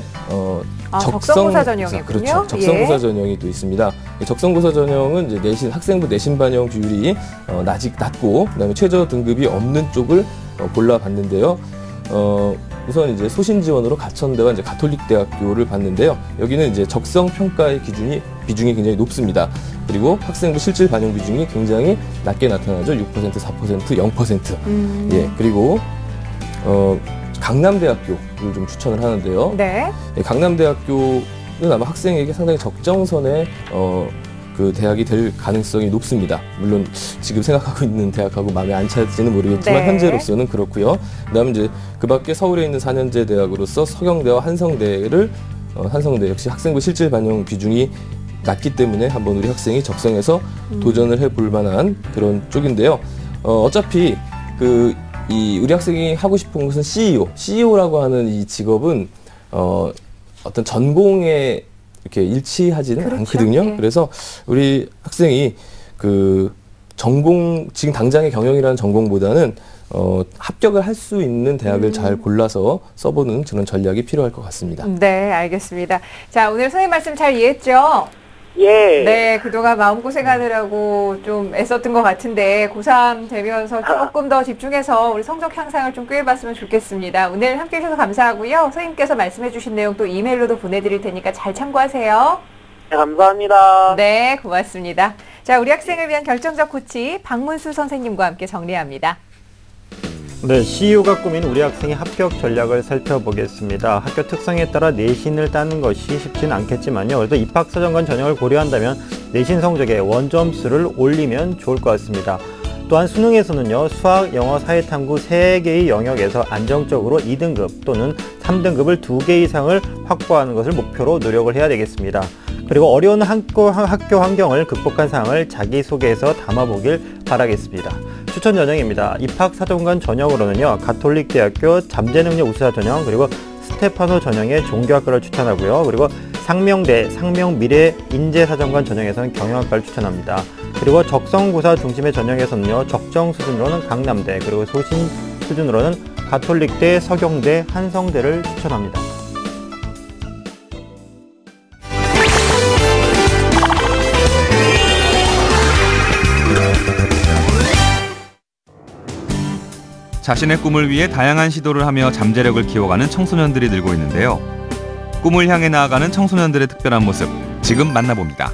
적성고사 전형이군요. 그렇죠. 적성고사 전형이 또 있습니다. 적성고사 전형은 이제 학생부 내신 반영 비율이 낮고 그다음에 최저 등급이 없는 쪽을 골라봤는데요. 우선 이제 소신 지원으로 가천대와 이제 가톨릭대학교를 봤는데요. 여기는 이제 적성 평가의 비중이 굉장히 높습니다. 그리고 학생부 실질 반영 비중이 굉장히 낮게 나타나죠. 6%, 4%, 0%. 예, 그리고 강남대학교를 좀 추천을 하는데요. 네. 예, 강남대학교는 아마 학생에게 상당히 적정선의 그 대학이 될 가능성이 높습니다. 물론 지금 생각하고 있는 대학하고 마음에 안 찰지는 모르겠지만 현재로서는 그렇고요. 그다음에 이제 그 밖에 서울에 있는 4년제 대학으로서 서경대와 한성대 역시 학생부 실질 반영 비중이 낮기 때문에 한번 우리 학생이 적성해서 도전을 해볼 만한 그런 쪽인데요. 어차피 우리 학생이 하고 싶은 것은 CEO라고 하는 이 직업은 어떤 전공에 이렇게 일치하지는 않거든요. 네. 그래서 우리 학생이 지금 당장의 경영이라는 전공보다는 합격을 할 수 있는 대학을 잘 골라서 써보는 그런 전략이 필요할 것 같습니다. 네, 알겠습니다. 자, 오늘 선생님 말씀 잘 이해했죠? 예. 네, 그동안 마음고생하느라고 좀 애썼던 것 같은데 고3 되면서 조금 더 집중해서 우리 성적 향상을 좀 꾀해봤으면 좋겠습니다. 오늘 함께해 주셔서 감사하고요. 선생님께서 말씀해 주신 내용 또 이메일로도 보내드릴 테니까 잘 참고하세요. 네, 감사합니다. 네, 고맙습니다. 자, 우리 학생을 위한 결정적 코치 박문수 선생님과 함께 정리합니다. 네, CEO가 꾸민 우리 학생의 합격 전략을 살펴보겠습니다. 학교 특성에 따라 내신을 따는 것이 쉽지는 않겠지만요. 그래서 입학사정관 전형을 고려한다면 내신 성적에 원점수를 올리면 좋을 것 같습니다. 또한 수능에서는요, 수학, 영어, 사회탐구 3개의 영역에서 안정적으로 2등급 또는 3등급을 2개 이상을 확보하는 것을 목표로 노력을 해야 되겠습니다. 그리고 어려운 학교 환경을 극복한 사항을 자기소개에서 담아보길 바라겠습니다. 추천 전형입니다. 입학사정관 전형으로는요, 가톨릭대학교 잠재능력 우수자 전형, 그리고 스테파노 전형의 종교학과를 추천하고요. 그리고 상명대 상명미래인재사정관 전형에서는 경영학과를 추천합니다. 그리고 적성고사 중심의 전형에서는요, 적정 수준으로는 강남대, 그리고 소신 수준으로는 가톨릭대, 서경대, 한성대를 추천합니다. 자신의 꿈을 위해 다양한 시도를 하며 잠재력을 키워가는 청소년들이 늘고 있는데요. 꿈을 향해 나아가는 청소년들의 특별한 모습, 지금 만나봅니다.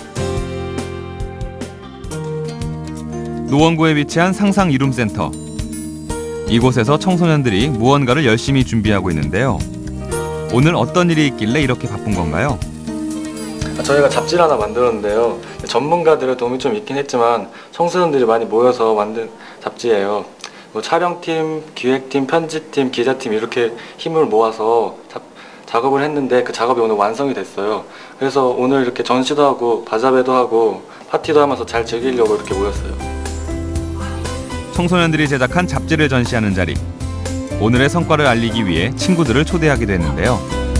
노원구에 위치한 상상이룸센터. 이곳에서 청소년들이 무언가를 열심히 준비하고 있는데요. 오늘 어떤 일이 있길래 이렇게 바쁜 건가요? 저희가 잡지를 하나 만들었는데요. 전문가들의 도움이 좀 있긴 했지만 청소년들이 많이 모여서 만든 잡지예요. 뭐 촬영팀, 기획팀, 편집팀, 기자팀 이렇게 힘을 모아서 작업을 했는데 그 작업이 오늘 완성이 됐어요. 그래서 오늘 이렇게 전시도 하고 바자회도 하고 파티도 하면서 잘 즐기려고 이렇게 모였어요. 청소년들이 제작한 잡지를 전시하는 자리. 오늘의 성과를 알리기 위해 친구들을 초대하기도 했는데요.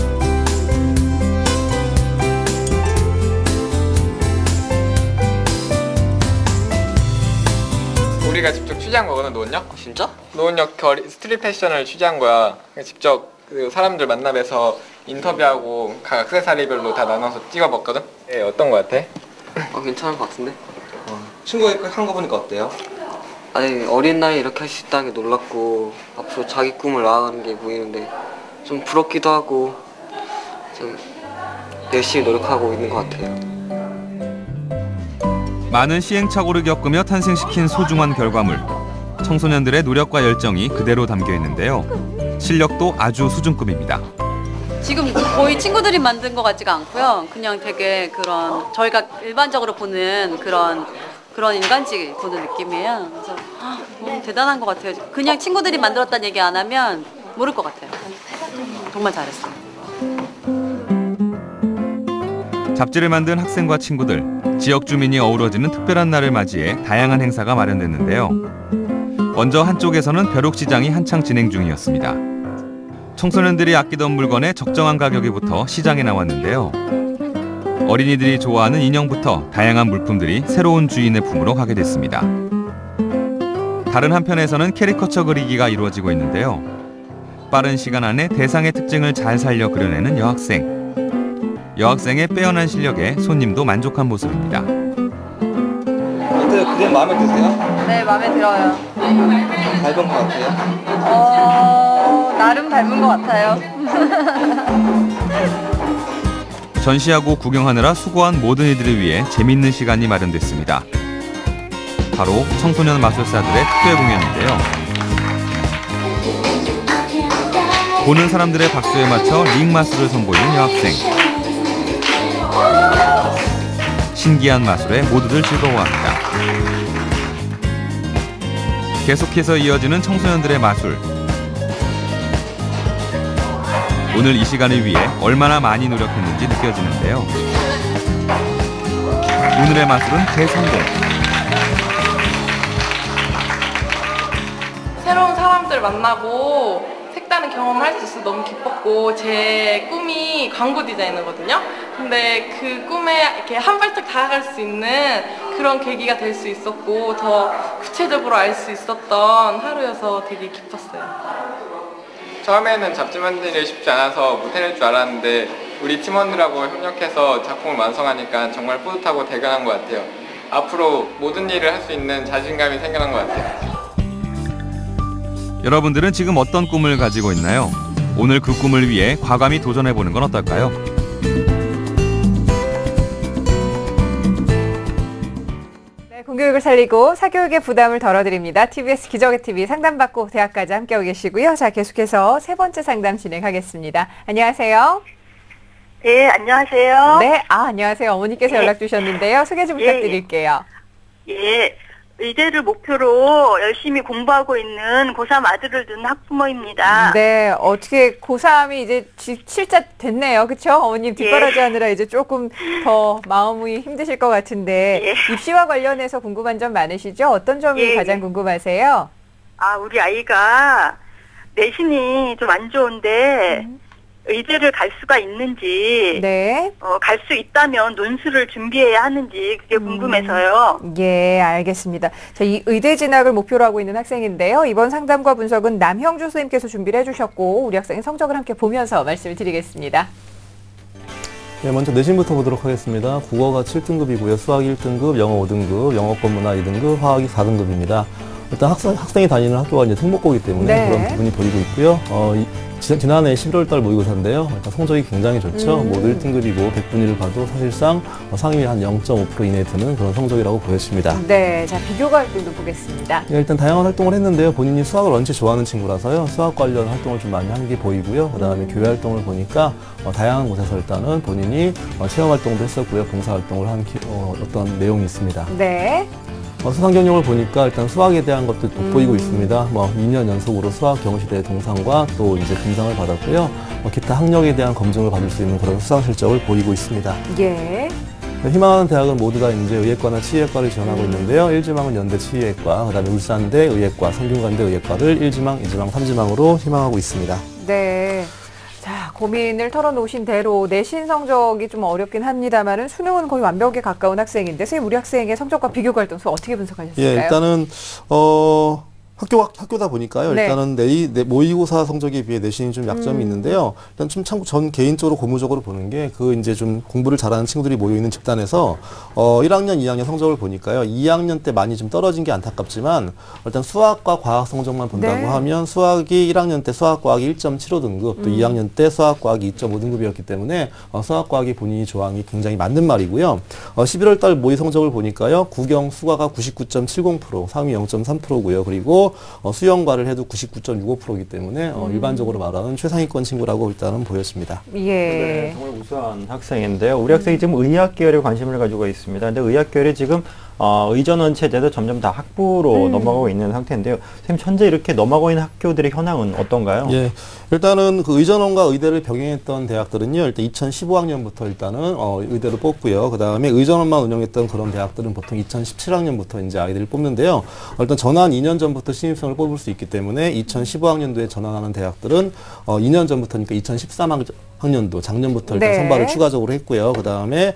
우리가 직접 취재한 거거든, 노원역? 진짜? 노원역 스트릿 패션을 취재한 거야. 직접 그 사람들 만나뵈서 인터뷰하고 각 액세서리별로 다 나눠서 찍어봤거든? 예, 어떤 거 같아? 괜찮은 것 같은데? 친구가 한 거 보니까 어때요? 아니, 어린 나이에 이렇게 할 수 있다는 게 놀랍고 앞으로 자기 꿈을 나아가는 게 보이는데 좀 부럽기도 하고 좀 열심히 노력하고 있는 것 같아요. 많은 시행착오를 겪으며 탄생시킨 소중한 결과물. 청소년들의 노력과 열정이 그대로 담겨 있는데요. 실력도 아주 수준급입니다. 지금 거의 친구들이 만든 것 같지가 않고요. 그냥 되게 그런 저희가 일반적으로 보는 그런 인간식 보는 느낌이에요. 그래서 대단한 것 같아요. 그냥 친구들이 만들었다는 얘기 안 하면 모를 것 같아요. 정말 잘했어요. 잡지를 만든 학생과 친구들, 지역 주민이 어우러지는 특별한 날을 맞이해 다양한 행사가 마련됐는데요. 먼저 한쪽에서는 벼룩시장이 한창 진행 중이었습니다. 청소년들이 아끼던 물건에 적정한 가격이 붙어 시장에 나왔는데요. 어린이들이 좋아하는 인형부터 다양한 물품들이 새로운 주인의 품으로 가게 됐습니다. 다른 한편에서는 캐리커처 그리기가 이루어지고 있는데요. 빠른 시간 안에 대상의 특징을 잘 살려 그려내는 여학생. 여학생의 빼어난 실력에 손님도 만족한 모습입니다. 어때요? 그림 마음에 드세요? 네, 마음에 들어요. 닮은 것 같아요? 나름 닮은 것 같아요. 전시하고 구경하느라 수고한 모든 이들을 위해 재밌는 시간이 마련됐습니다. 바로 청소년 마술사들의 특별 공연인데요. 보는 사람들의 박수에 맞춰 링 마술을 선보이는 여학생. 신기한 마술에 모두들 즐거워합니다. 계속해서 이어지는 청소년들의 마술. 오늘 이 시간을 위해 얼마나 많이 노력했는지 느껴지는데요. 오늘의 마술은 대성공. 새로운 사람들 만나고 색다른 경험을 할 수 있어서 너무 기뻤고, 제 꿈이 광고 디자이너거든요. 근데 그 꿈에 이렇게 한 발짝 다가갈 수 있는 그런 계기가 될 수 있었고, 더 구체적으로 알 수 있었던 하루여서 되게 기뻤어요. 처음에는 잡지 만들기 쉽지 않아서 못해낼 줄 알았는데 우리 팀원들하고 협력해서 작품을 완성하니까 정말 뿌듯하고 대견한 것 같아요. 앞으로 모든 일을 할 수 있는 자신감이 생겨난 것 같아요. 여러분들은 지금 어떤 꿈을 가지고 있나요? 오늘 그 꿈을 위해 과감히 도전해보는 건 어떨까요? 공교육을 살리고 사교육의 부담을 덜어드립니다. TBS 기적의 TV 상담받고 대학까지 함께하고 계시고요. 자, 계속해서 세 번째 상담 진행하겠습니다. 안녕하세요. 네, 안녕하세요. 네, 안녕하세요. 어머니께서 연락 주셨는데요. 소개 좀 부탁드릴게요. 예, 의대를 목표로 열심히 공부하고 있는 고3 아들을 둔 학부모입니다. 네, 어떻게 고3이 이제 실자 됐네요. 그렇죠? 어머님 뒷바라지 하느라 이제 조금 더 마음이 힘드실 것 같은데 입시와 관련해서 궁금한 점 많으시죠? 어떤 점이 가장 궁금하세요? 우리 아이가 내신이 좀 안 좋은데 의대를 갈 수가 있는지, 갈 수 있다면 논술을 준비해야 하는지 그게 궁금해서요. 예, 알겠습니다. 자, 이 의대 진학을 목표로 하고 있는 학생인데요. 이번 상담과 분석은 남형주 선생님께서 준비를 해주셨고 우리 학생의 성적을 함께 보면서 말씀을 드리겠습니다. 네, 먼저 내신부터 보도록 하겠습니다. 국어가 7등급이고요. 수학 1등급, 영어 5등급, 영어권 문화 2등급, 화학이 4등급입니다. 일단 학생이 다니는 학교가 이제 특목고이기 때문에 그런 부분이 보이고 있고요. 지난해 11월달 모의고사인데요. 일단 성적이 굉장히 좋죠. 모두 1등급이고 100분위를 봐도 사실상 상위 한 0.5% 이내에 드는 그런 성적이라고 보여집니다. 네, 자 비교 활동도 보겠습니다. 네, 일단 다양한 활동을 했는데요. 본인이 수학을 원체 좋아하는 친구라서요. 수학 관련 활동을 좀 많이 한 게 보이고요. 그다음에 교회 활동을 보니까 다양한 곳에서 일단은 본인이 체험 활동도 했었고요. 봉사 활동을 한 어떤 내용이 있습니다. 네. 수상 경력을 보니까 일단 수학에 대한 것도 돋보이고 있습니다. 2년 연속으로 수학 경시대 동상과 또 이제 금상을 받았고요. 기타 학력에 대한 검증을 받을 수 있는 그런 수상 실적을 보이고 있습니다. 예. 희망하는 대학은 모두 다 이제 의예과나 치의학과를 지원하고 있는데요. 1지망은 연대 치의학과, 그다음에 울산대 의예과, 성균관대 의예과를 1지망, 2지망, 3지망으로 희망하고 있습니다. 네. 자, 고민을 털어놓으신 대로 내신 성적이 좀 어렵긴 합니다만은 수능은 거의 완벽에 가까운 학생인데 선생님 우리 학생의 성적과 비교 활동수 어떻게 분석하셨을까요? 예, 일단은 학교다 보니까요. 네. 일단은 모의고사 성적에 비해 내신이 좀 약점이 있는데요. 일단 좀 참 전 개인적으로 고무적으로 보는 게 이제 좀 공부를 잘하는 친구들이 모여 있는 집단에서 1학년, 2학년 성적을 보니까요. 2학년 때 많이 좀 떨어진 게 안타깝지만 일단 수학과 과학 성적만 본다고 네. 하면 수학이 1학년 때 수학과학이 1.75등급, 또 2학년 때 수학과학이 2.5등급이었기 때문에 수학과학이 본인이 좋아하는 게 굉장히 맞는 말이고요. 11월 달 모의 성적을 보니까요. 국영 수가가 99.70%, 상위 0.3%고요. 그리고 수영과를 해도 99.65%이기 때문에 일반적으로 말하는 최상위권 친구라고 일단은 보였습니다. 예. 네, 정말 우수한 학생인데요. 우리 학생이 지금 의학 계열에 관심을 가지고 있습니다. 근데 의학 계열이 지금 의전원 체제도 점점 다 학부로 넘어가고 있는 상태인데요. 선생님, 현재 이렇게 넘어가고 있는 학교들의 현황은 어떤가요? 예, 일단은 그 의전원과 의대를 병행했던 대학들은요, 일단 2015학년부터 일단은 의대를 뽑고요. 그 다음에 의전원만 운영했던 그런 대학들은 보통 2017학년부터 이제 아이들을 뽑는데요. 일단 전환 2년 전부터 신입생을 뽑을 수 있기 때문에 2015학년도에 전환하는 대학들은 2년 전부터니까 2013학년도 작년부터 일단 네. 선발을 추가적으로 했고요. 그 다음에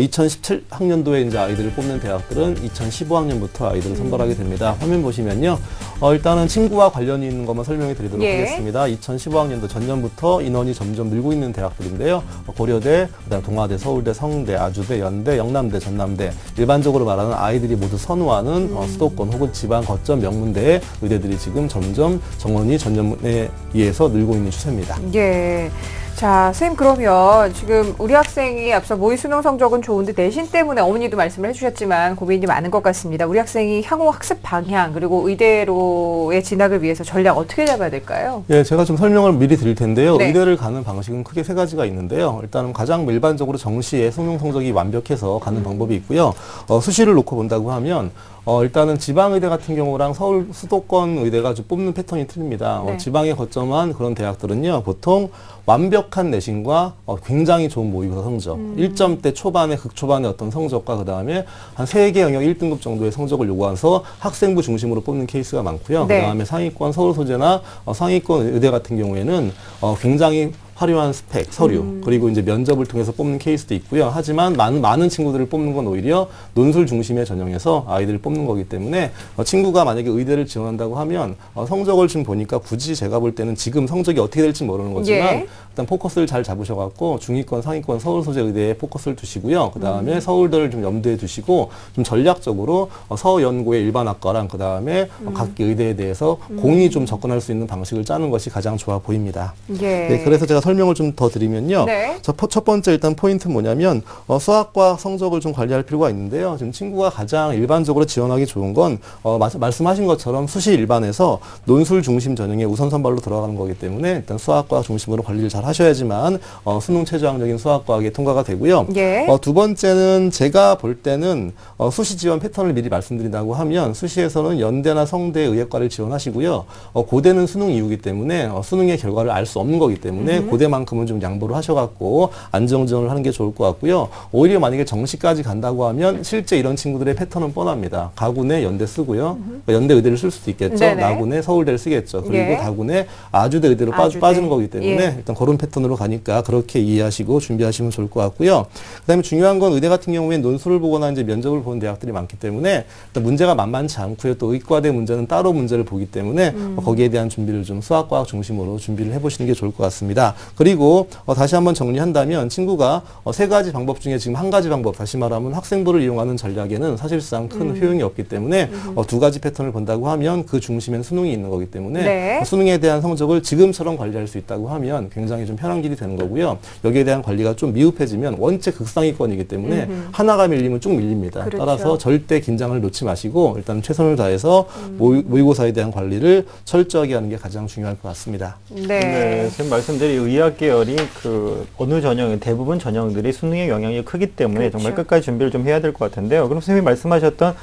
2017학년도에 이제 아이들을 뽑는 대학들은 2015학년부터 아이들을 선발하게 됩니다. 화면 보시면요. 일단은 친구와 관련이 있는 것만 설명해 드리도록 예. 하겠습니다. 2015학년도 전년부터 인원이 점점 늘고 있는 대학들인데요. 고려대, 그다음 동아대, 서울대, 성대, 아주대, 연대, 영남대, 전남대, 일반적으로 말하는 아이들이 모두 선호하는 수도권 혹은 지방 거점 명문대의 의대들이 지금 점점 정원이 전년에 의해서 늘고 있는 추세입니다. 예. 자, 선생님 그러면 지금 우리 학생이 앞서 모의 수능 성적은 좋은데 내신 때문에 어머니도 말씀을 해주셨지만 고민이 많은 것 같습니다. 우리 학생이 향후 학습 방향 그리고 의대로의 진학을 위해서 전략 어떻게 잡아야 될까요? 예, 제가 좀 설명을 미리 드릴 텐데요. 네. 의대를 가는 방식은 크게 세 가지가 있는데요. 일단은 가장 일반적으로 정시에 수능 성적이 완벽해서 가는 방법이 있고요. 수시를 놓고 본다고 하면 일단은 지방의대 같은 경우랑 서울 수도권 의대가 좀 뽑는 패턴이 틀립니다. 네. 지방에 거점한 그런 대학들은요, 보통 완벽한 내신과 굉장히 좋은 모의고사 성적, 1점대 초반에 극초반의 어떤 성적과 그 다음에 한 3개 영역 1등급 정도의 성적을 요구해서 학생부 중심으로 뽑는 케이스가 많고요. 네. 그 다음에 상위권 서울 소재나 상위권 의대 같은 경우에는 굉장히 화려한 스펙, 서류, 그리고 이제 면접을 통해서 뽑는 케이스도 있고요. 하지만 많은 친구들을 뽑는 건 오히려 논술 중심의 전형에서 아이들을 뽑는 거기 때문에 친구가 만약에 의대를 지원한다고 하면 성적을 좀 보니까 굳이 제가 볼 때는 지금 성적이 어떻게 될지 모르는 거지만 예. 일단 포커스를 잘 잡으셔갖고 중위권, 상위권, 서울 소재 의대에 포커스를 두시고요. 그 다음에 서울대를 좀 염두에 두시고 좀 전략적으로 서연고의 일반학과랑 그 다음에 각 의대에 대해서 공이 좀 접근할 수 있는 방식을 짜는 것이 가장 좋아 보입니다. 예. 네, 그래서 제가 설명을 좀 더 드리면요. 네. 첫 번째 일단 포인트 뭐냐면 수학과 성적을 좀 관리할 필요가 있는데요. 지금 친구가 가장 일반적으로 지원하기 좋은 건 말씀하신 것처럼 수시 일반에서 논술 중심 전형에 우선 선발로 들어가는 거기 때문에 일단 수학과 중심으로 관리를 잘 하셔야지만 수능 최저학력인 수학과학에 통과가 되고요. 예. 두 번째는 제가 볼 때는 수시 지원 패턴을 미리 말씀드린다고 하면 수시에서는 연대나 성대 의예과를 지원하시고요. 고대는 수능 이후이기 때문에 수능의 결과를 알 수 없는 거기 때문에 고대만큼은 좀 양보를 하셔갖고 안정지원을 하는 게 좋을 것 같고요. 오히려 만약에 정시까지 간다고 하면 실제 이런 친구들의 패턴은 뻔합니다. 가군에 연대 쓰고요. 연대 의대를 쓸 수도 있겠죠. 네네. 나군에 서울대를 쓰겠죠. 그리고 예. 가군에 아주대 의대로 아주대. 빠지는 거기 때문에 예. 일단 그런 패턴으로 가니까 그렇게 이해하시고 준비하시면 좋을 것 같고요. 그다음에 중요한 건 의대 같은 경우에 논술을 보거나 이제 면접을 보는 대학들이 많기 때문에 일단 문제가 만만치 않고요. 또 의과대 문제는 따로 문제를 보기 때문에 거기에 대한 준비를 좀 수학과학 중심으로 준비를 해보시는 게 좋을 것 같습니다. 그리고 다시 한번 정리한다면 친구가 세 가지 방법 중에 지금 한 가지 방법, 다시 말하면 학생부를 이용하는 전략에는 사실상 큰 효용이 없기 때문에 두 가지 패턴을 본다고 하면 그 중심엔 수능이 있는 거기 때문에 네. 수능에 대한 성적을 지금처럼 관리할 수 있다고 하면 굉장히 좀 편한 길이 되는 거고요. 여기에 대한 관리가 좀 미흡해지면 원체 극상위권이기 때문에 하나가 밀리면 쭉 밀립니다. 그렇죠. 따라서 절대 긴장을 놓지 마시고 일단 최선을 다해서 모의고사에 대한 관리를 철저하게 하는 게 가장 중요할 것 같습니다. 네. 선생님 말씀드린 의학 계열이 어느 전형, 대부분 전형들이 수능에 영향이 크기 때문에 그렇죠. 정말 끝까지 준비를 좀 해야 될 것 같은데요. 그럼 선생님이 말씀하셨던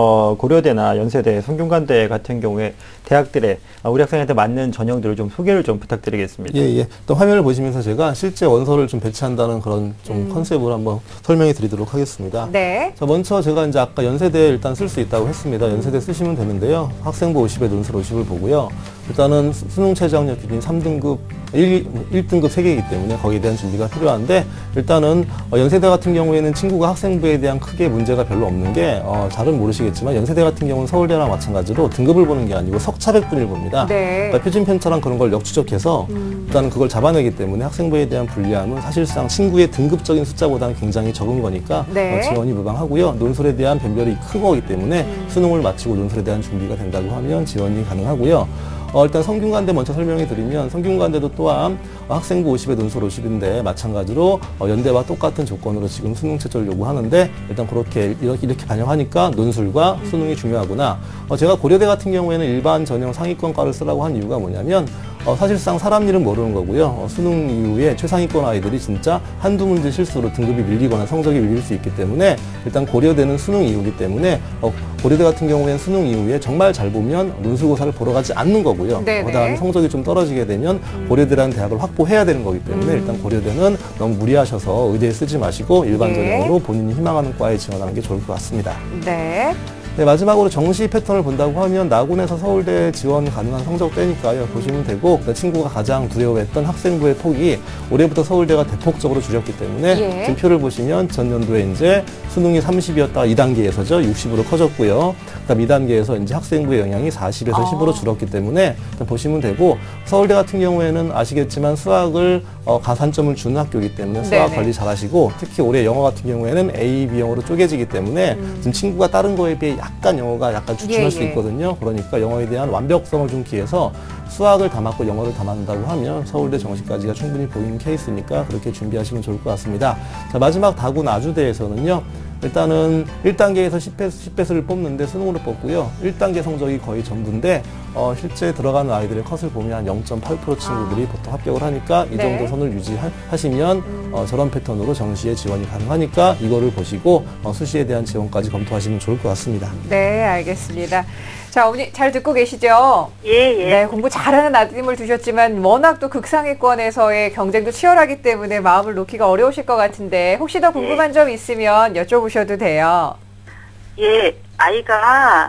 고려대나 연세대, 성균관대 같은 경우에 대학들의 우리 학생한테 맞는 전형들을 좀 소개를 좀 부탁드리겠습니다. 예. 또 화면을 보시면서 제가 실제 원서를 좀 배치한다는 그런 좀 컨셉을 한번 설명해 드리도록 하겠습니다. 네. 자, 먼저 제가 이제 아까 연세대 일단 쓸 수 있다고 했습니다. 연세대 쓰시면 되는데요. 학생부 50에 논술 50을 보고요. 일단은 수능 최저학력 기준이 3등급, 1등급 3개이기 때문에 거기에 대한 준비가 필요한데 일단은 연세대 같은 경우에는 친구가 학생부에 대한 크게 문제가 별로 없는 게 잘은 모르시겠지만 연세대 같은 경우는 서울대랑 마찬가지로 등급을 보는 게 아니고 석차백분위를 봅니다. 네. 그러니까 표준 편차랑 그런 걸 역추적해서 일단은 그걸 잡아내기 때문에 학생부에 대한 불리함은 사실상 친구의 등급적인 숫자보다는 굉장히 적은 거니까 네. 지원이 무방하고요. 논술에 대한 변별이 큰 거기 때문에 수능을 마치고 논술에 대한 준비가 된다고 하면 지원이 가능하고요. 일단 성균관대 먼저 설명해 드리면 성균관대도 또한 학생부 50에 논술 50인데 마찬가지로 연대와 똑같은 조건으로 지금 수능 최저를 요구하는데 일단 그렇게 이렇게 반영하니까 논술과 수능이 중요하구나. 제가 고려대 같은 경우에는 일반 전형 상위권과를 쓰라고 한 이유가 뭐냐면 사실상 사람 일은 모르는 거고요. 수능 이후에 최상위권 아이들이 진짜 한두 문제 실수로 등급이 밀리거나 성적이 밀릴 수 있기 때문에 일단 고려대는 수능 이후이기 때문에 고려대 같은 경우에는 수능 이후에 정말 잘 보면 논술고사를 보러 가지 않는 거고요. 그다음에 성적이 좀 떨어지게 되면 고려대라는 대학을 확보해야 되는 거기 때문에 일단 고려대는 너무 무리하셔서 의대에 쓰지 마시고 일반 전형으로 본인이 희망하는 과에 지원하는 게 좋을 것 같습니다. 네. 네, 마지막으로 정시 패턴을 본다고 하면 나군에서 서울대 지원 가능한 성적대니까요. 보시면 되고 친구가 가장 두려워했던 학생부의 폭이 올해부터 서울대가 대폭적으로 줄였기 때문에 지금 표를 보시면 전년도에 이제 수능이 30이었다가 2단계에서죠. 60으로 커졌고요. 그다음 2단계에서 이제 학생부의 영향이 40에서 10으로 줄었기 때문에 일단 보시면 되고 서울대 같은 경우에는 아시겠지만 수학을 가산점을 주는 학교이기 때문에 수학 관리 잘하시고 특히 올해 영어 같은 경우에는 A, B형으로 쪼개지기 때문에 지금 친구가 다른 거에 비해 약간 영어가 약간 주춤할 수 있거든요. 그러니까 영어에 대한 완벽성을 좀 기해서 수학을 다 맞고 영어를 다 맞는다고 하면 서울대 정시까지가 충분히 보이는 케이스니까 그렇게 준비하시면 좋을 것 같습니다. 자, 마지막 다군 아주대에서는요. 일단은 1단계에서 10배수를 뽑는데 수능으로 뽑고요. 1단계 성적이 거의 전부인데 실제 들어가는 아이들의 컷을 보면 한 0.8% 친구들이 보통 합격을 하니까 이 정도 선을 유지하시면 저런 패턴으로 정시에 지원이 가능하니까 이거를 보시고 수시에 대한 지원까지 검토하시면 좋을 것 같습니다. 네, 알겠습니다. 자, 어머니 잘 듣고 계시죠? 예. 네, 공부 잘하는 아드님을 두셨지만 워낙 또 극상위권에서의 경쟁도 치열하기 때문에 마음을 놓기가 어려우실 것 같은데 혹시 더 궁금한 점 있으면 여쭤보셔도 돼요. 예, 아이가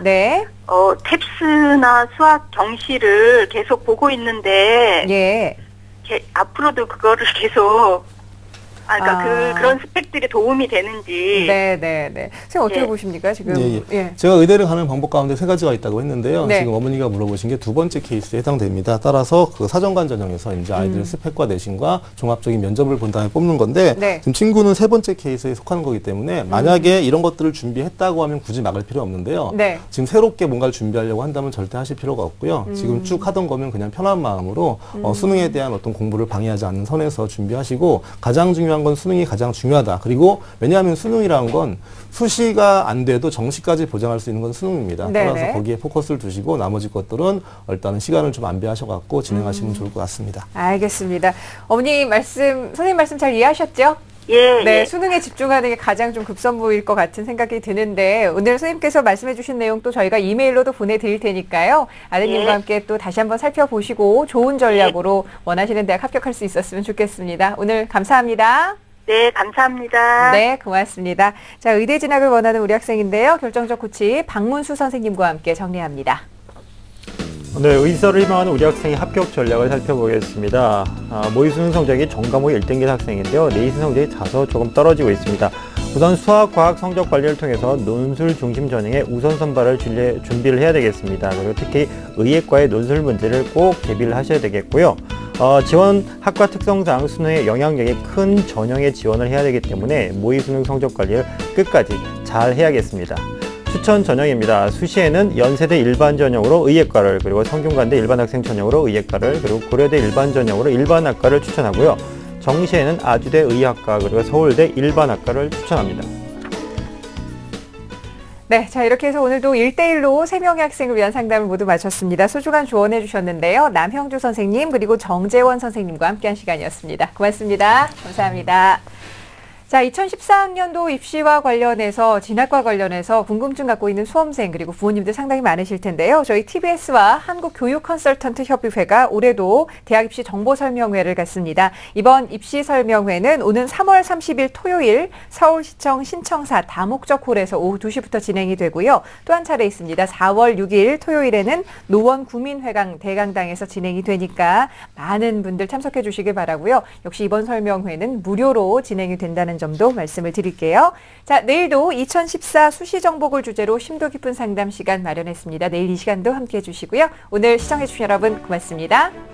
탭스나 수학 정시를 계속 보고 있는데 앞으로도 그거를 계속 그런 스펙들이 도움이 되는지. 네. 선생님 어떻게 보십니까, 지금? 제가 의대를 가는 방법 가운데 세 가지가 있다고 했는데요. 지금 어머니가 물어보신 게 두 번째 케이스에 해당됩니다. 따라서 그 사정관 전형에서 이제 아이들의 스펙과 내신과 종합적인 면접을 본 다음에 뽑는 건데 지금 친구는 세 번째 케이스에 속하는 거기 때문에 만약에 이런 것들을 준비했다고 하면 굳이 막을 필요 없는데요. 지금 새롭게 뭔가를 준비하려고 한다면 절대 하실 필요가 없고요. 지금 쭉 하던 거면 그냥 편한 마음으로 수능에 대한 어떤 공부를 방해하지 않는 선에서 준비하시고 가장 중요한 건 수능이 가장 중요하다. 그리고 왜냐하면 수능이라는 건 수시가 안 돼도 정시까지 보장할 수 있는 건 수능입니다. 따라서 거기에 포커스를 두시고 나머지 것들은 일단은 시간을 좀 안배하셔갖고 진행하시면 좋을 것 같습니다. 알겠습니다. 어머니 말씀, 선생님 말씀 잘 이해하셨죠? 네, 수능에 집중하는 게 가장 좀 급선무일 것 같은 생각이 드는데 오늘 선생님께서 말씀해 주신 내용 또 저희가 이메일로도 보내드릴 테니까요. 아드님과 함께 또 다시 한번 살펴보시고 좋은 전략으로 원하시는 대학 합격할 수 있었으면 좋겠습니다. 오늘 감사합니다. 네, 감사합니다. 네, 고맙습니다. 자, 의대 진학을 원하는 우리 학생인데요. 결정적 코치 박문수 선생님과 함께 정리합니다. 네, 의사를 희망하는 우리 학생의 합격 전략을 살펴보겠습니다. 모의수능 성적이 전과목 1등인 학생인데요. 내신 성적이 다소 조금 떨어지고 있습니다. 우선 수학, 과학 성적 관리를 통해서 논술 중심 전형의 우선 선발을 준비를 해야 되겠습니다. 그리고 특히 의예과의 논술 문제를 꼭 대비를 하셔야 되겠고요. 지원 학과 특성상 수능의 영향력이 큰 전형에 지원을 해야 되기 때문에 모의 수능 성적 관리를 끝까지 잘 해야겠습니다. 추천 전형입니다. 수시에는 연세대 일반 전형으로 의예과를, 그리고 성균관대 일반 학생 전형으로 의예과를, 그리고 고려대 일반 전형으로 일반학과를 추천하고요. 정시에는 아주대 의학과, 그리고 서울대 일반학과를 추천합니다. 네, 자 이렇게 해서 오늘도 1대1로 3명의 학생을 위한 상담을 모두 마쳤습니다. 소중한 조언해 주셨는데요. 남형주 선생님 그리고 정재원 선생님과 함께한 시간이었습니다. 고맙습니다. 감사합니다. 자, 2014학년도 입시와 관련해서 진학과 관련해서 궁금증 갖고 있는 수험생 그리고 부모님들 상당히 많으실 텐데요. 저희 TBS와 한국교육컨설턴트협의회가 올해도 대학 입시 정보설명회를 갖습니다. 이번 입시 설명회는 오는 3월 30일 토요일 서울시청 신청사 다목적홀에서 오후 2시부터 진행이 되고요. 또 한 차례 있습니다. 4월 6일 토요일에는 노원 구민회관 대강당에서 진행이 되니까 많은 분들 참석해 주시길 바라고요. 역시 이번 설명회는 무료로 진행이 된다는 점도 말씀을 드릴게요. 자, 내일도 2014 수시 정복을 주제로 심도 깊은 상담 시간 마련했습니다. 내일 이 시간도 함께해 주시고요. 오늘 시청해 주신 여러분 고맙습니다.